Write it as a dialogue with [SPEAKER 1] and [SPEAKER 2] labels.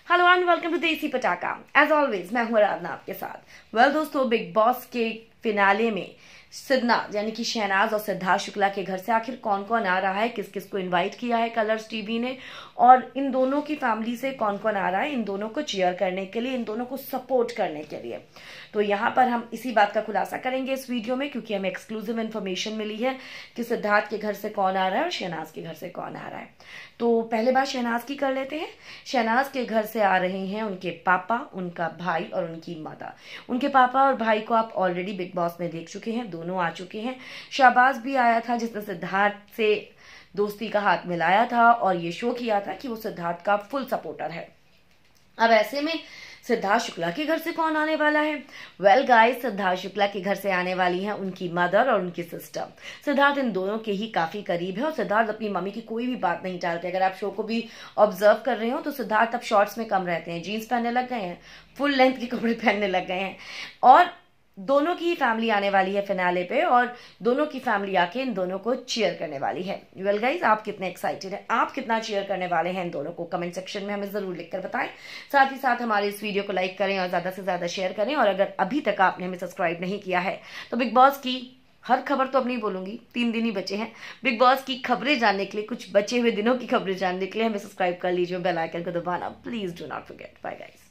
[SPEAKER 1] Hello and welcome to देसी पटाखा। As always मैं हूं आराधना आपके साथ। दोस्तों, बिग बॉस के फिनाले में सिद्धनाज यानी कि शहनाज और सिद्धार्थ शुक्ला के घर से आखिर कौन कौन आ रहा है, किस किस को इनवाइट किया है कलर्स टीवी ने, और इन दोनों की फैमिली से कौन कौन आ रहा है इन दोनों को चीयर करने के लिए, इन दोनों को सपोर्ट करने के लिए। तो यहाँ पर हम इसी बात का खुलासा करेंगे इस वीडियो में, क्योंकि हमें एक्सक्लूसिव इन्फॉर्मेशन मिली है कि सिद्धार्थ के घर से कौन आ रहा है और शहनाज के घर से कौन आ रहा है। तो पहले बात शहनाज की कर लेते हैं। शहनाज के घर से आ रहे हैं उनके पापा, उनका भाई और उनकी माता। उनके पापा और भाई को आप ऑलरेडी बिग बॉस में देख चुके हैं, दोनों आ चुके हैं। शाहबाज भी आया था जिसने सिद्धार्थ से दोस्ती का हाथ मिलाया था और ये शो किया था कि वो सिद्धार्थ का फुल सपोर्टर है। अब ऐसे में सिद्धार्थ शुक्ला के घर से कौन आने वाला है? वेल गाइस, सिद्धार्थ शुक्ला के घर से आने वाली हैं उनकी मदर और उनकी सिस्टर। सिद्धार्थ इन दोनों के ही काफी करीब है और सिद्धार्थ अपनी मम्मी की कोई भी बात नहीं टालते। अगर आप शो को भी ऑब्जर्व कर रहे हो तो सिद्धार्थ अब शॉर्ट्स में कम रहते हैं, जीन्स पहनने लग गए हैं, फुल लेंथ के कपड़े पहनने लग गए हैं। और दोनों की फैमिली आने वाली है फिनाले पे और दोनों की फैमिली आके इन दोनों को चीयर करने वाली है। वेल गाइस, आप कितने एक्साइटेड हैं, आप कितना चीयर करने वाले हैं इन दोनों को, कमेंट सेक्शन में हमें जरूर लिखकर बताएं। साथ ही साथ हमारे इस वीडियो को लाइक करें और ज्यादा से ज्यादा शेयर करें। और अगर अभी तक आपने हमें सब्सक्राइब नहीं किया है तो बिग बॉस की हर खबर तो अब नहीं बोलूंगी, 3 दिन ही बचे हैं। बिग बॉस की खबरें जानने के लिए, कुछ बचे हुए दिनों की खबरें जानने के लिए हमें सब्सक्राइब कर लीजिए, बेल आइकन को दबाना please do not forget. Bye guys.